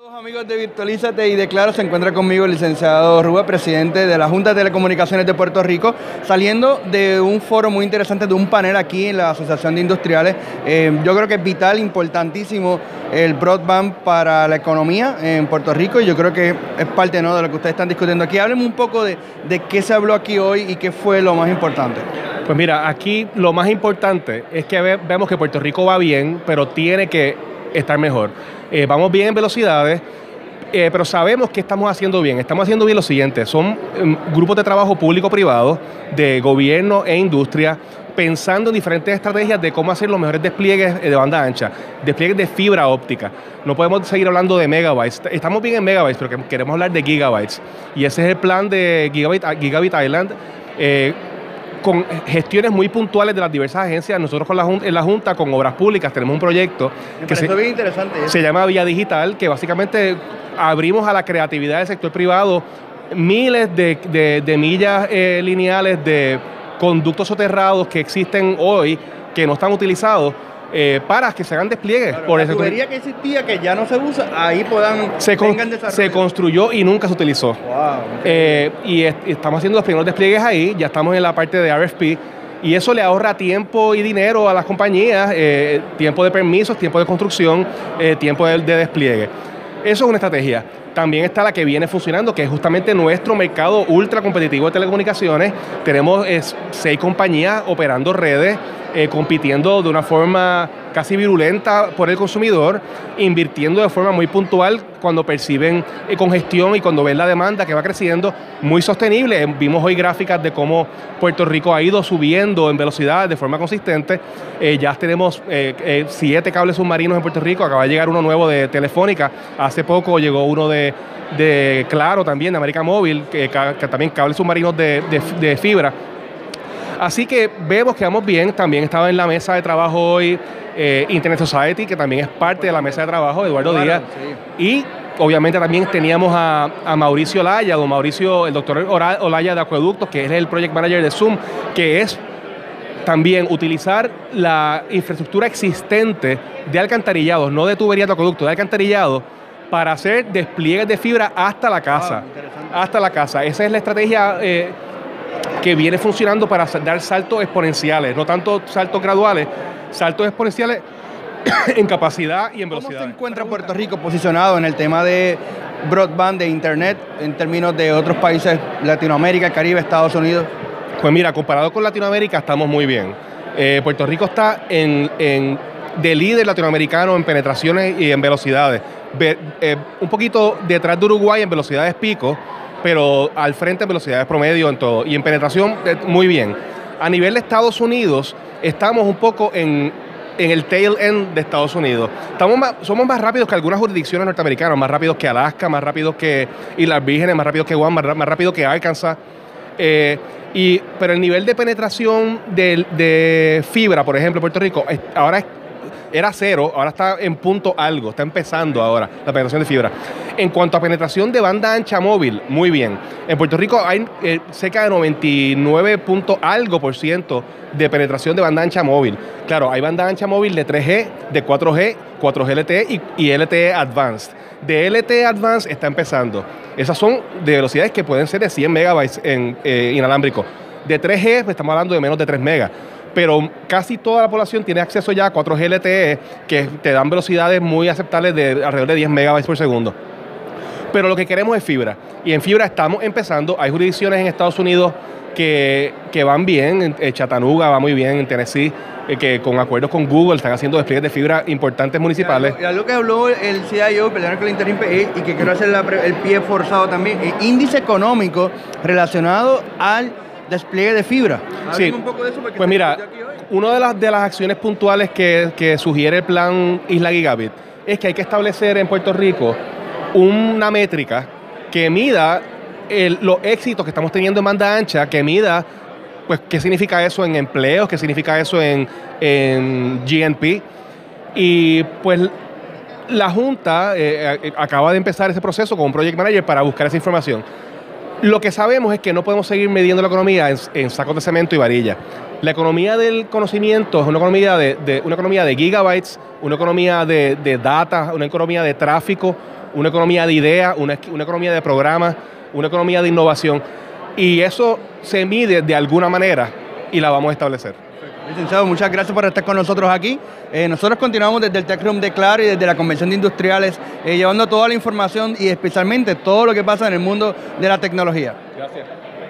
Amigos de Virtualízate y de Claro, se encuentra conmigo el licenciado Rúa, presidente de la Junta de Telecomunicaciones de Puerto Rico, saliendo de un foro muy interesante, de un panel aquí en la Asociación de Industriales. Yo creo que es vital, importantísimo el broadband para la economía en Puerto Rico, y yo creo que es parte, ¿no?, de lo que ustedes están discutiendo aquí. Háblenme un poco de qué se habló aquí hoy y qué fue lo más importante. Pues mira, aquí lo más importante es que vemos que Puerto Rico va bien, pero tiene que estar mejor. Vamos bien en velocidades, pero sabemos que estamos haciendo bien. Estamos haciendo bien lo siguiente: son grupos de trabajo público-privado, de gobierno e industria, pensando en diferentes estrategias de cómo hacer los mejores despliegues de banda ancha, despliegues de fibra óptica. No podemos seguir hablando de megabytes. Estamos bien en megabytes, pero queremos hablar de gigabytes. Y ese es el plan de Gigabit Island, con gestiones muy puntuales de las diversas agencias. Nosotros en la Junta, con Obras Públicas, tenemos un proyecto que se llama Vía Digital, que básicamente abrimos a la creatividad del sector privado miles de millas lineales de conductos soterrados que existen hoy, que no están utilizados, para que se hagan despliegues. Claro, la tubería que existía, que ya no se usa, ahí se construyó y nunca se utilizó. Wow. Y estamos haciendo los primeros despliegues ahí, ya estamos en la parte de RFP, y eso le ahorra tiempo y dinero a las compañías, tiempo de permisos, tiempo de construcción, tiempo de despliegue. Eso es una estrategia. También está la que viene funcionando, que es justamente nuestro mercado ultra competitivo de telecomunicaciones. Tenemos 6 compañías operando redes, compitiendo de una forma casi virulenta por el consumidor, invirtiendo de forma muy puntual cuando perciben congestión y cuando ven la demanda que va creciendo, muy sostenible. Vimos hoy gráficas de cómo Puerto Rico ha ido subiendo en velocidad de forma consistente. Ya tenemos 7 cables submarinos en Puerto Rico. Acaba de llegar uno nuevo de Telefónica. Hace poco llegó uno de Claro también, de América Móvil, que también cables submarinos de fibra. Así que vemos que vamos bien. También estaba en la mesa de trabajo hoy Internet Society, que también es parte de la mesa de trabajo, Eduardo Díaz. Sí. Y obviamente también teníamos a Mauricio Olaya, el doctor Olaya de Acueductos, que es el Project Manager de Zoom, que es también utilizar la infraestructura existente de alcantarillados, no de tuberías de acueducto, de alcantarillado, para hacer despliegues de fibra hasta la casa. Hasta la casa. Esa es la estrategia que viene funcionando para dar saltos exponenciales, no tanto saltos graduales, saltos exponenciales en capacidad y en velocidad. ¿Cómo se encuentra Puerto Rico posicionado en el tema de broadband, de internet, en términos de otros países, Latinoamérica, Caribe, Estados Unidos? Pues mira, comparado con Latinoamérica estamos muy bien. Puerto Rico está de líder latinoamericano en penetraciones y en velocidades. Un poquito detrás de Uruguay en velocidades pico, pero al frente en velocidades promedio en todo. Y en penetración, muy bien. A nivel de Estados Unidos, estamos un poco en el tail end de Estados Unidos. Somos más rápidos que algunas jurisdicciones norteamericanas, más rápidos que Alaska, más rápidos que Islas Vírgenes, más rápidos que Guam, más rápido que Arkansas. Pero el nivel de penetración de fibra, por ejemplo, Puerto Rico, ahora era 0, ahora está en punto algo, está empezando ahora la penetración de fibra. En cuanto a penetración de banda ancha móvil, muy bien. En Puerto Rico hay cerca de 99% de penetración de banda ancha móvil. Claro, hay banda ancha móvil de 3G, de 4G, 4G LTE y LTE Advanced. De LTE Advanced está empezando. Esas son de velocidades que pueden ser de 100 megabytes en inalámbrico. De 3G, pues estamos hablando de menos de 3 megas. Pero casi toda la población tiene acceso ya a 4G LTE, que te dan velocidades muy aceptables de alrededor de 10 megabytes por segundo. Pero lo que queremos es fibra. Y en fibra estamos empezando. Hay jurisdicciones en Estados Unidos que van bien. En Chattanooga va muy bien, en Tennessee, que con acuerdos con Google están haciendo despliegues de fibra importantes municipales. Y algo que habló el CIO, perdón que lo interrumpe, y que quiero hacer el pie forzado también, índice económico relacionado al despliegue de fibra. Sí, un poco de eso, pues mira, una de las acciones puntuales que sugiere el plan Isla Gigabit es que hay que establecer en Puerto Rico una métrica que mida los éxitos que estamos teniendo en banda ancha, que mida pues qué significa eso en empleos, qué significa eso en GNP. Y pues la Junta acaba de empezar ese proceso con un Project Manager para buscar esa información. Lo que sabemos es que no podemos seguir midiendo la economía en sacos de cemento y varilla. La economía del conocimiento es una economía una economía de gigabytes, una economía de data, una economía de tráfico, una economía de ideas, una economía de programas, una economía de innovación. Y eso se mide de alguna manera y la vamos a establecer. Licenciado, muchas gracias por estar con nosotros aquí. Nosotros continuamos desde el Tech Room de Claro y desde la Convención de Industriales, llevando toda la información y especialmente todo lo que pasa en el mundo de la tecnología. Gracias.